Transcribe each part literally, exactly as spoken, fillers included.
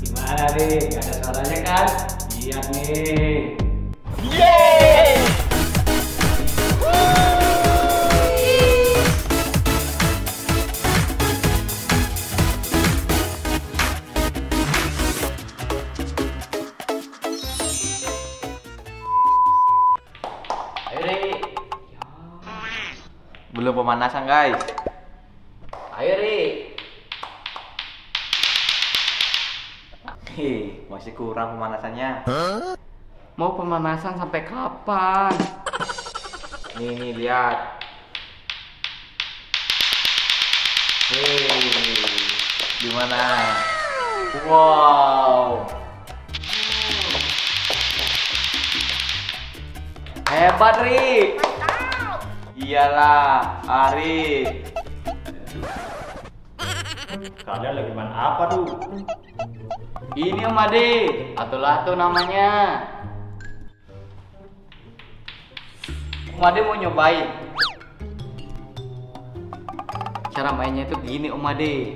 Gimana nih? Gak ada suaranya kan? Lihat nih. Yeay! Ayo Ri. Belum pemanasan guys. Ayo Ri. Hei, masih kurang pemanasannya. Mau pemanasan sampai kapan? Nih nih lihat. Hei, gimana? Wow. Hebat Ri. Iyalah, Ari. Kalian lagi main apa tuh? Ini Om Ade, atu-latu namanya. Om Ade mau nyobain. Cara mainnya itu gini Om Ade.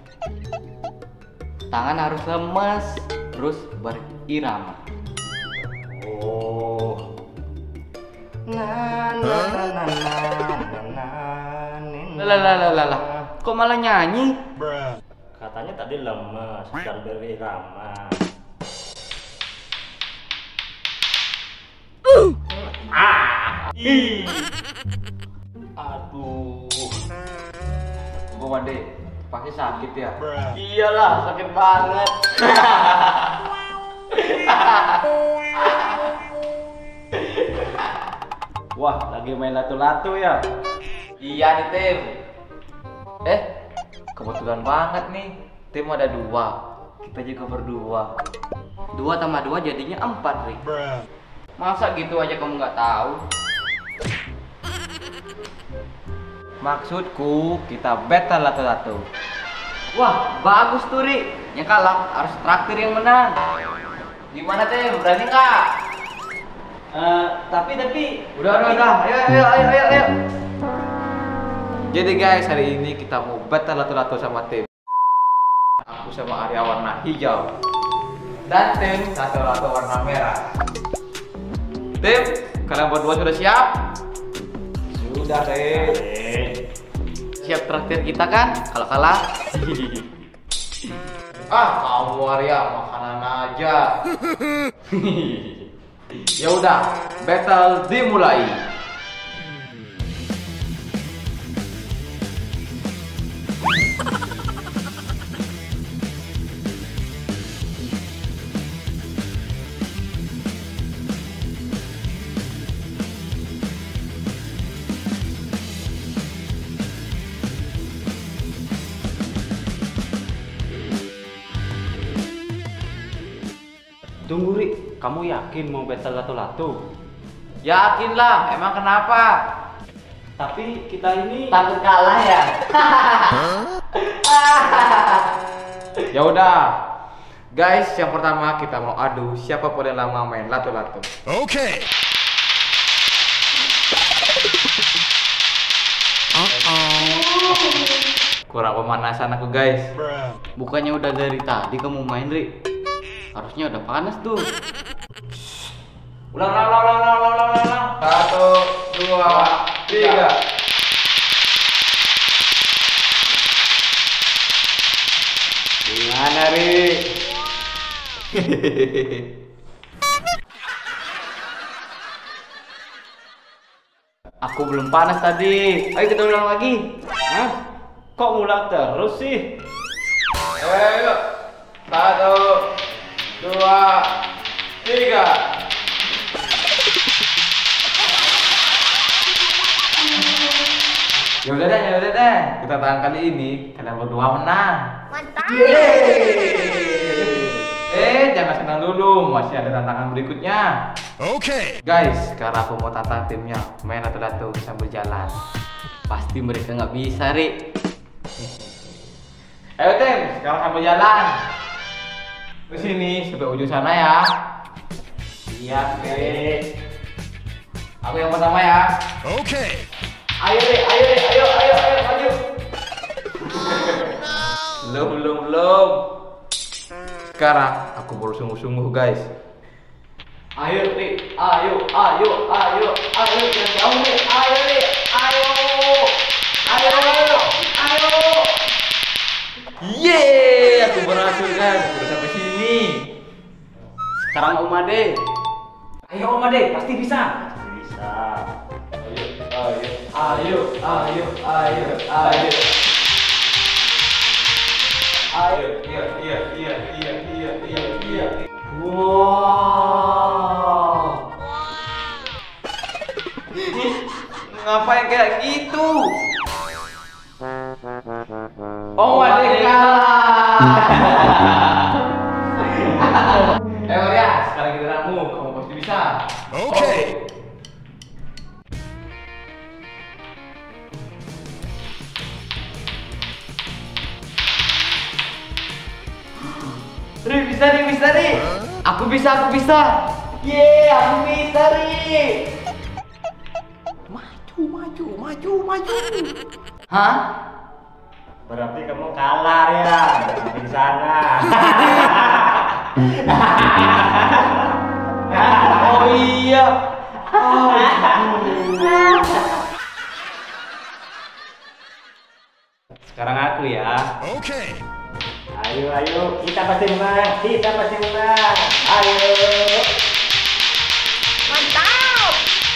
Tangan harus lemas, terus berirama. Oh. Na na na na na na na. Lah lah lah lah lah. Kok malah nyanyi? Katanya tadi lemes dan berirama. Ah. Ih. Aduh. Bung Ade, pasti sakit ya? Iyalah, sakit banget. Wah, lagi main latu-latu ya? Iya nih Tim. Eh, kebetulan banget nih. Tim ada dua. Kita juga berdua. Dua tambah dua jadinya empat, Rik. Masa gitu aja kamu nggak tahu? Maksudku, kita battle latu-latu. Wah, bagus tuh, Rik. Yang kalah harus traktir yang menang. Gimana Tim? Berani nggak? Eh, tapi tapi Udah, udah, udah. Ayo, ayo, ayo, ayo, ayo. Jadi guys, hari ini kita mau battle latu-latu sama tim. Aku sama Arya warna hijau. Dan tim satu latu warna merah. Tim, kalian berdua sudah siap? Sudah, Rik. Eh. Siap traktir kita kan? Kalau kalah. Ah, kamu Arya makanan aja. Ya udah, battle dimulai. Tunggu Ri, kamu yakin mau battle latu-latu? Yakinlah, emang kenapa? Tapi kita ini Takut kalah ya? Ya udah, guys, yang pertama kita mau adu siapa paling lama main latu-latu. Okay. Kurang pemanasan aku guys. Bukannya udah dari tadi kamu main, Rik? Harusnya udah panas tuh. Ulang, ulang, ulang, ulang, ulang, ulang, ulang, ulang. Satu, dua, tiga. Gimana, Rik? Aku belum panas tadi. Ayo kita ulang lagi. Hah? Kok ngulang terus sih? Ayo, ayo, ayo. Satu, dua, tiga. Ya udah deh, ya udah deh. Kita tahan kali ini, kalian berdua menang. Mantap. Eh, jangan senang dulu, masih ada tantangan berikutnya. Okay. Guys, sekarang aku mau tantang timnya main latu-latu sambil jalan. Pasti mereka nggak bisa, Rik. Ayo tim, sekarang sambil jalan. Ke sini sampai ujung sana ya. Siap, Rik. Aku yang pertama ya. Okay. Ayo deh, ayo deh, ayo, ayo, ayo, maju. Belum, belum, belum. Sekarang aku baru sungguh-sungguh guys. Ayo Ri, ayo, ayo, ayo, ayo, jangan jauh Ri, ayo Ri, ayo, ayo, ayo, ayo. Yeay, aku berhasil guys, aku udah sampai sini. Sekarang Om Ade. Ayo Om Ade, pasti bisa. Bisa. Ayo, ayo, ayo, ayo, ayo. Ayo, Iya, iya, iya, iya, iya, iya, iya. wow. Ngapain kayak gitu? Om Ade kalah. Eh Maria, sekarang giliranmu, kamu pasti bisa. Okay. Ri, bisa Ri, bisa Ri. Aku bisa, aku bisa. Yeay, aku bisa Ri. Maju, maju, maju, maju. Hah? Berarti kamu kalah ya, sampai di sana. Oh iya. Oh. Sekarang aku ya. Okay. Ayo, ayo, kita pasti menang, kita pasti menang. Ayo. Mantap!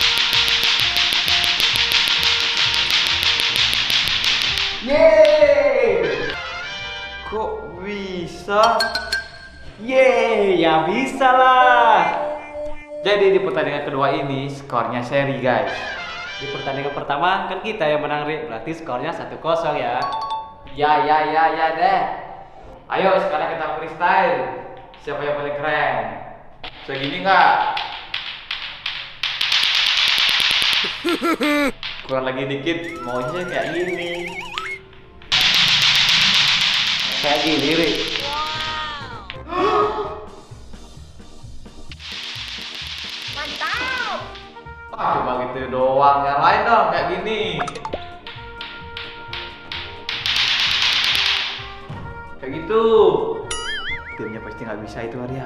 Yeay! Kok bisa? Yeay, ya bisa lah. Jadi di pertandingan kedua ini skornya seri guys. Di pertandingan pertama kan kita yang menang, Ri. Berarti skornya satu kosong ya. Ya ya ya ya deh. Ayo sekarang kita freestyle. Siapa yang paling keren? Segini nggak? Kurang lagi dikit, maunya kayak gini. Kayak gini, Ri. Mantap! Ah, cuma gitu doang, yang lain dong kayak gini. Kayak gitu. Timnya pasti nggak bisa itu Arya.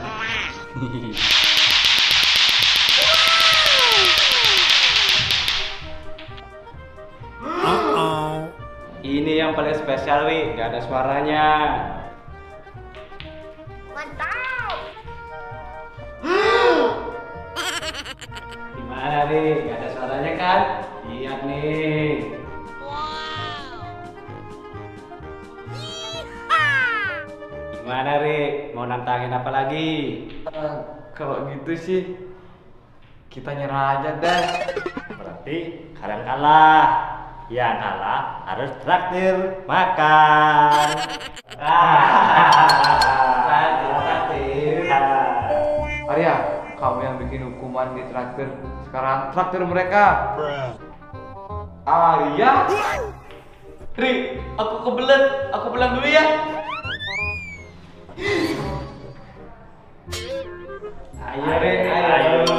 Uh-oh. Ini yang paling spesial, Ri. Gak ada suaranya. Mantap! Gimana, Ri? Gak ada suaranya kan? Lihat nih. Gimana, Ri? Mau nantangin apa lagi? Ah, kalau gitu sih kita nyerah aja deh. Berarti kalian kalah. Yang kalah harus traktir makan. Traktir. Arya, kamu yang bikin hukuman di traktir. Sekarang traktir mereka. Arya, Ri, aku kebelet. Aku pulang dulu ya. Ayo, Ri, ayo.